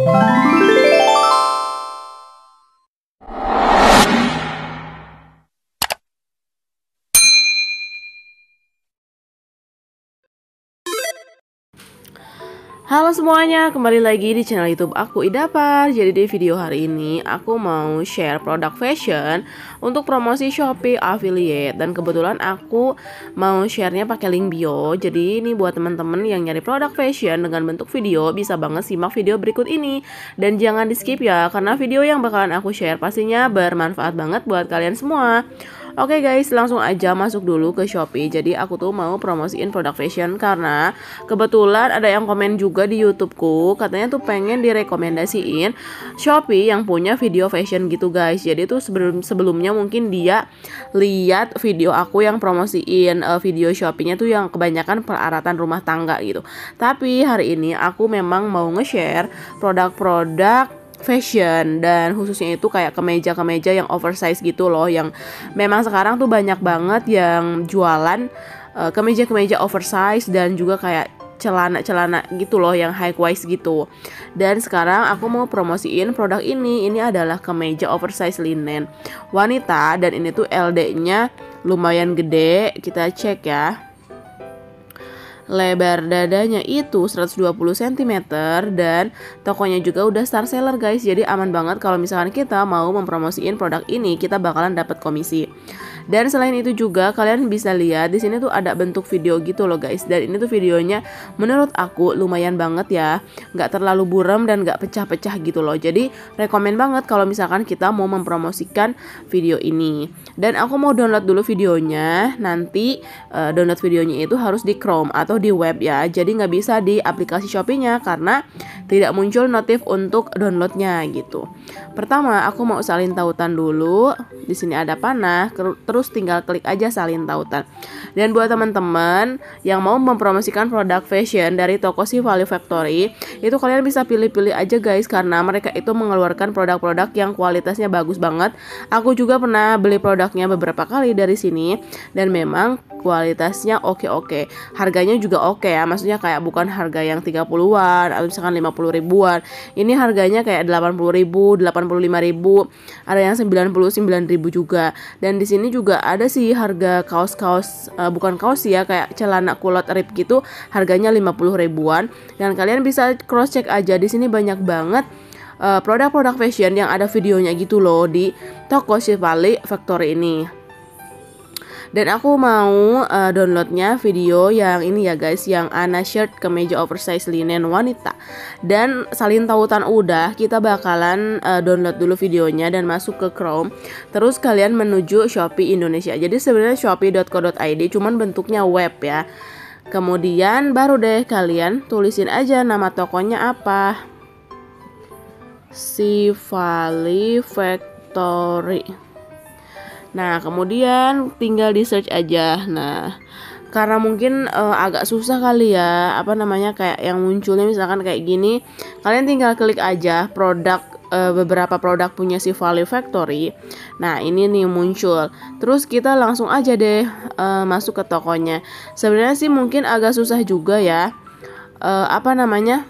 Halo semuanya, kembali lagi di channel YouTube aku Idapar. Jadi di video hari ini aku mau share produk fashion untuk promosi Shopee affiliate, dan kebetulan aku mau sharenya pakai link bio. Jadi ini buat teman-teman yang nyari produk fashion dengan bentuk video, bisa banget simak video berikut ini dan jangan di skip ya, karena video yang bakalan aku share pastinya bermanfaat banget buat kalian semua. Oke guys, langsung aja masuk dulu ke Shopee. Jadi aku tuh mau promosiin produk fashion karena kebetulan ada yang komen juga di YouTubeku, katanya tuh pengen direkomendasiin Shopee yang punya video fashion gitu guys. Jadi tuh sebelumnya mungkin dia lihat video aku yang promosiin video Shopee-nya tuh yang kebanyakan peralatan rumah tangga gitu. Tapi hari ini aku memang mau nge-share produk-produk fashion, dan khususnya itu kayak kemeja-kemeja yang oversize gitu loh, yang memang sekarang tuh banyak banget yang jualan kemeja-kemeja oversize dan juga kayak celana-celana gitu loh yang high waist gitu. Dan sekarang aku mau promosiin produk ini. Ini adalah kemeja oversize linen wanita dan ini tuh LD-nya lumayan gede. Kita cek ya. Lebar dadanya itu 120 cm dan tokonya juga udah star seller guys. Jadi aman banget kalau misalkan kita mau mempromosiin produk ini, kita bakalan dapat komisi. Dan selain itu juga kalian bisa lihat di sini tuh ada bentuk video gitu loh guys. Dan ini tuh videonya menurut aku lumayan banget ya, nggak terlalu buram dan nggak pecah-pecah gitu loh. Jadi rekomen banget kalau misalkan kita mau mempromosikan video ini. Dan aku mau download dulu videonya. Nanti download videonya itu harus di Chrome atau di web ya. Jadi nggak bisa di aplikasi Shopee-nya karena tidak muncul notif untuk downloadnya gitu. Pertama aku mau salin tautan dulu. Di sini ada panah. Terus tinggal klik aja salin tautan. Dan buat teman-teman yang mau mempromosikan produk fashion dari toko Si Value Factory, itu kalian bisa pilih-pilih aja guys, karena mereka itu mengeluarkan produk-produk yang kualitasnya bagus banget. Aku juga pernah beli produknya beberapa kali dari sini dan memang kualitasnya oke. Harganya juga oke ya, maksudnya kayak bukan harga yang 30-an atau misalkan 50 ribuan. Ini harganya kayak 80 ribu, 85 ribu, ada yang 99 ribu juga. Dan di sini juga ada sih harga kaos-kaos, bukan kaos ya, kayak celana kulot rib gitu, harganya 50 ribuan. Dan kalian bisa cross check aja, di sini banyak banget produk-produk fashion yang ada videonya gitu loh di toko Si Value Factory ini. Dan aku mau downloadnya video yang ini ya guys, yang Ana shirt kemeja oversize linen wanita. Dan salin tautan udah, kita bakalan download dulu videonya dan masuk ke Chrome. Terus kalian menuju Shopee Indonesia. Jadi sebenarnya shopee.co.id cuman bentuknya web ya. Kemudian baru deh kalian tulisin aja nama tokonya apa. Si Value Factory. Nah kemudian tinggal di search aja. Nah karena mungkin agak susah kali ya, apa namanya, kayak yang munculnya misalkan kayak gini, kalian tinggal klik aja produk, beberapa produk punya Si Value Factory. Nah ini nih muncul. Terus kita langsung aja deh masuk ke tokonya. Sebenarnya sih mungkin agak susah juga ya, apa namanya,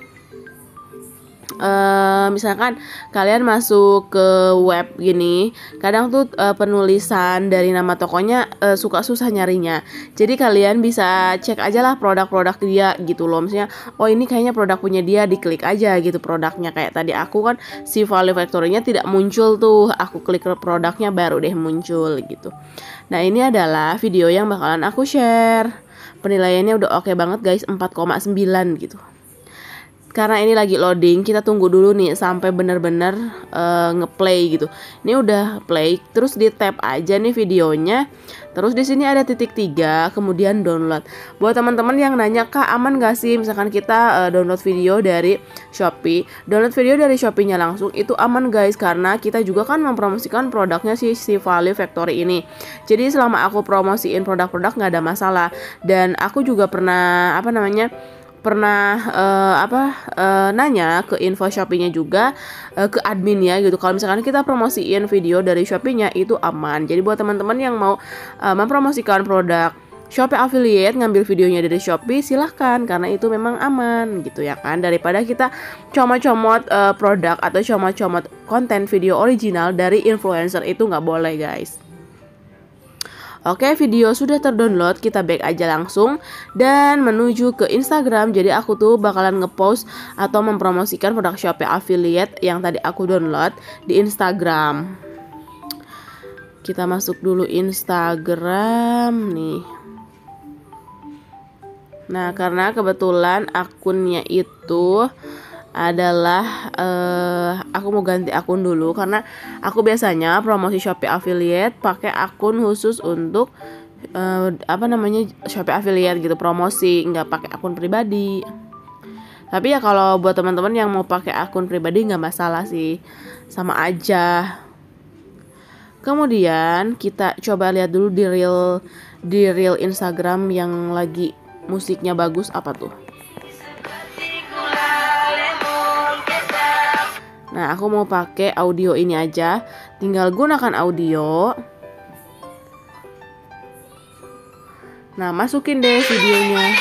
misalkan kalian masuk ke web gini, kadang tuh penulisan dari nama tokonya suka susah nyarinya. Jadi kalian bisa cek aja lah produk-produk dia gitu loh. Misalnya oh ini kayaknya produk punya dia, diklik aja gitu produknya. Kayak tadi aku kan Si Value Factory-nya tidak muncul tuh, aku klik produknya baru deh muncul gitu. Nah ini adalah video yang bakalan aku share. Penilaiannya udah oke banget guys, 4,9 gitu. Karena ini lagi loading, kita tunggu dulu nih sampai bener-bener ngeplay gitu. Ini udah play, terus di tap aja nih videonya. Terus di sini ada titik 3, kemudian download. Buat teman-teman yang nanya, Kak aman gak sih misalkan kita download video dari Shopee? Download video dari Shopee-nya langsung itu aman guys, karena kita juga kan mempromosikan produknya Si Value Factory ini. Jadi selama aku promosiin produk-produk nggak ada masalah. Dan aku juga pernah nanya ke info Shopee-nya juga, ke adminnya gitu, kalau misalkan kita promosiin video dari Shopee-nya itu aman. Jadi buat teman-teman yang mau mempromosikan produk Shopee affiliate ngambil videonya dari Shopee, silahkan, karena itu memang aman gitu ya kan, daripada kita comot-comot produk atau comot-comot konten video original dari influencer, itu nggak boleh guys. Oke, video sudah terdownload, kita back aja langsung dan menuju ke Instagram. Jadi aku tuh bakalan ngepost atau mempromosikan produk Shopee affiliate yang tadi aku download di Instagram. Kita masuk dulu Instagram nih. Nah, karena kebetulan akunnya itu adalah aku mau ganti akun dulu, karena aku biasanya promosi Shopee affiliate pakai akun khusus untuk Shopee affiliate gitu, promosi, nggak pakai akun pribadi. Tapi ya kalau buat teman-teman yang mau pakai akun pribadi nggak masalah sih, sama aja. Kemudian kita coba lihat dulu di reel Instagram yang lagi musiknya bagus apa tuh. Nah, aku mau pakai audio ini aja. Tinggal gunakan audio. Nah, masukin deh videonya.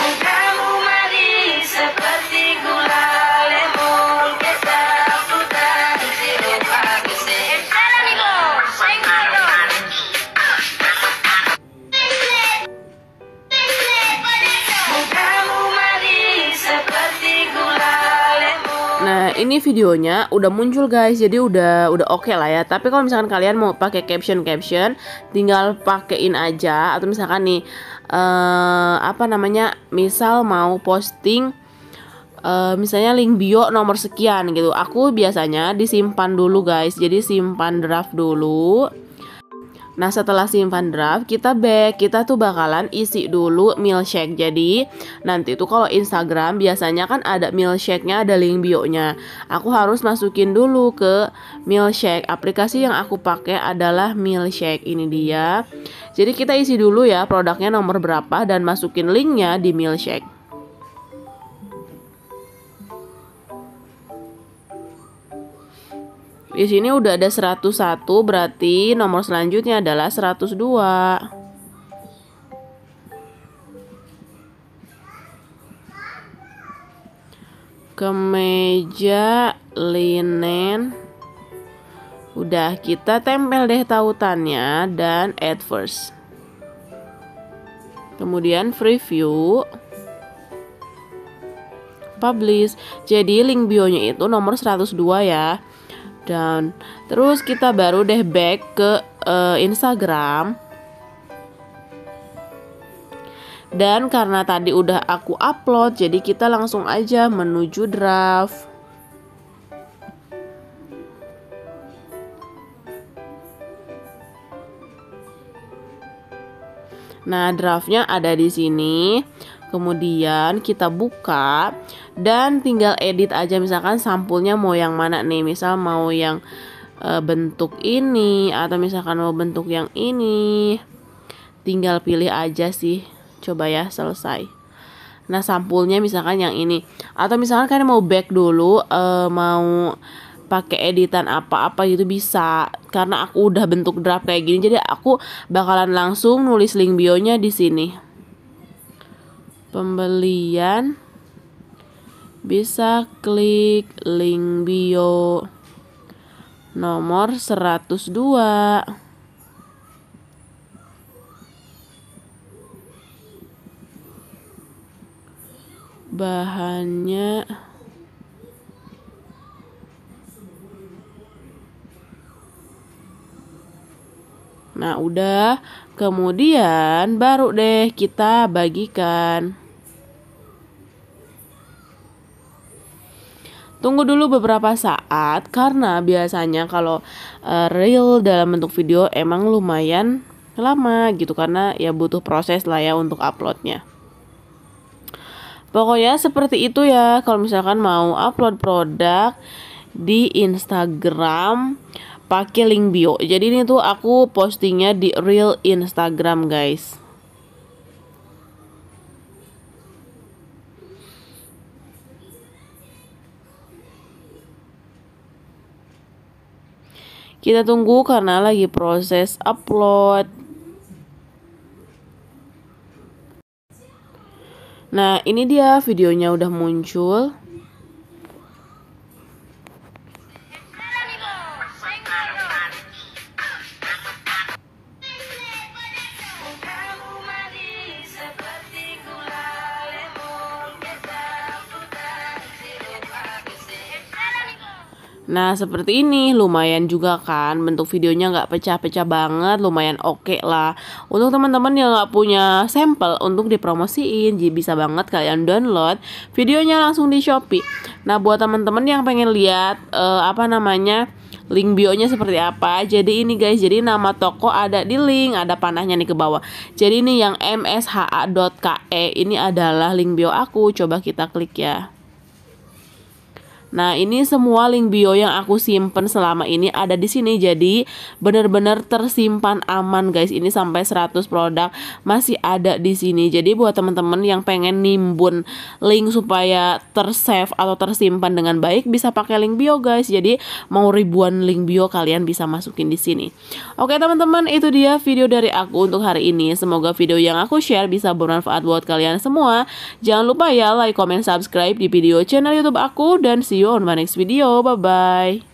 Nah, ini videonya udah muncul guys, jadi udah oke lah ya. Tapi kalau misalkan kalian mau pakai caption, tinggal pakein aja. Atau misalkan nih misal mau posting misalnya link bio nomor sekian gitu, aku biasanya disimpan dulu guys. Jadi simpan draft dulu. Nah, setelah simpan draft, kita back. Kita tuh bakalan isi dulu milkshake. Jadi nanti tuh kalau Instagram biasanya kan ada milkshake-nya, ada link bio-nya. Aku harus masukin dulu ke milkshake. Aplikasi yang aku pakai adalah milkshake, ini dia. Jadi kita isi dulu ya produknya nomor berapa dan masukin linknya di milkshake. Di sini udah ada 101, berarti nomor selanjutnya adalah 102. Kemeja linen. Udah, kita tempel deh tautannya dan add first. Kemudian preview. Publish. Jadi link bionya itu nomor 102 ya. Dan terus kita baru deh back ke Instagram. Dan karena tadi udah aku upload, jadi kita langsung aja menuju draft. Nah, draftnya ada di sini. Kemudian kita buka dan tinggal edit aja, misalkan sampulnya mau yang mana nih. Misal mau yang bentuk ini atau misalkan mau bentuk yang ini. Tinggal pilih aja sih. Coba ya, selesai. Nah, sampulnya misalkan yang ini. Atau misalkan kalian mau back dulu, mau pakai editan apa-apa gitu bisa. Karena aku udah bentuk draft kayak gini, jadi aku bakalan langsung nulis link bionya di sini. Pembelian, bisa klik link bio nomor 102. Bahannya nah udah, kemudian baru deh kita bagikan. Tunggu dulu beberapa saat, karena biasanya kalau reel dalam bentuk video emang lumayan lama gitu, karena ya butuh proses lah ya untuk uploadnya. Pokoknya seperti itu ya kalau misalkan mau upload produk di Instagram pakai link bio. Jadi ini tuh aku postingnya di reel Instagram guys. Kita tunggu karena lagi proses upload. Nah, ini dia videonya udah muncul. Nah, seperti ini, lumayan juga kan, bentuk videonya nggak pecah-pecah banget, lumayan oke lah. Untuk teman-teman yang nggak punya sampel untuk dipromosiin, jadi bisa banget kalian download videonya langsung di Shopee. Nah, buat teman-teman yang pengen lihat link bio-nya seperti apa, jadi ini guys, jadi nama toko ada di link, ada panahnya nih ke bawah. Jadi ini yang msha.ke, ini adalah link bio aku, coba kita klik ya. Nah, ini semua link bio yang aku simpen selama ini ada di sini. Jadi benar-benar tersimpan aman guys. Ini sampai 100 produk masih ada di sini. Jadi buat teman-teman yang pengen nimbun link supaya tersave atau tersimpan dengan baik, bisa pakai link bio guys. Jadi mau ribuan link bio kalian bisa masukin di sini. Oke teman-teman, itu dia video dari aku untuk hari ini. Semoga video yang aku share bisa bermanfaat buat kalian semua. Jangan lupa ya like, comment, subscribe di video channel YouTube aku, dan see you on my next video. Bye bye.